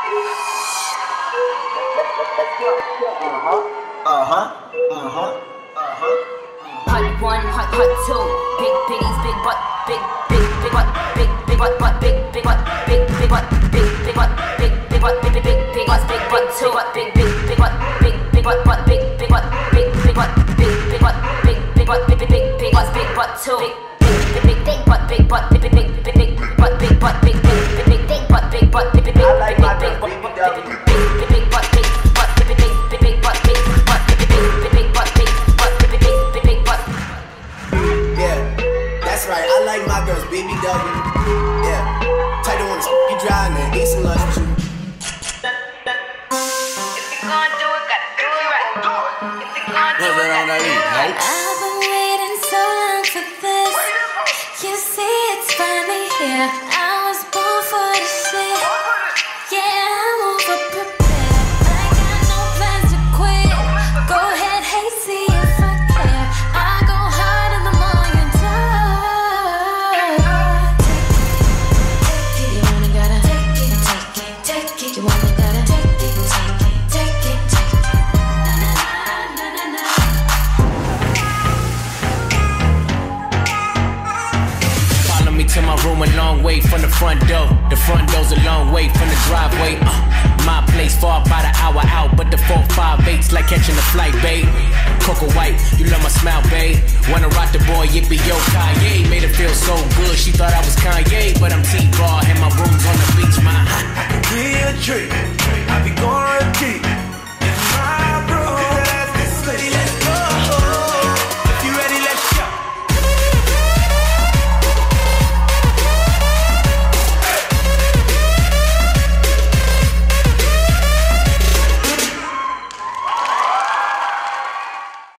Hot one, hot two. Big bitties, big butt, big butt, big butt, big butt, big butt, big butt, big butt, big butt, big butt two, big butt, big butt, big butt, big butt, big butt, big butt, big butt two, big butt, big butt, big butt, big butt, big butt, big butt, big butt, big butt. That's right, I like my girls BBW. Yeah, tight to wanna you driving and eat some lunch with you. If you gon' do it, gotta do it right. If you gon' do it, gotta do it right. I've been waiting so long for this. You see, it's finally here. I was born for this shit. Yeah, I'm over prepared. I got no plans to quit. Go ahead, hey, see if I care. I go hard in the morning time. Take it, you wanna gotta take it, take it. You wanna gotta take it, take it. Na na na na na. Follow me to my room a long way from the front door. The front door's a long way from the driveway. My place far about an hour out, but the 458's like catching a flight, babe. Coco White, you love my smile, babe. Wanna rock the boy, yippee yo Kanye. Made her feel so good, she thought I was Kanye.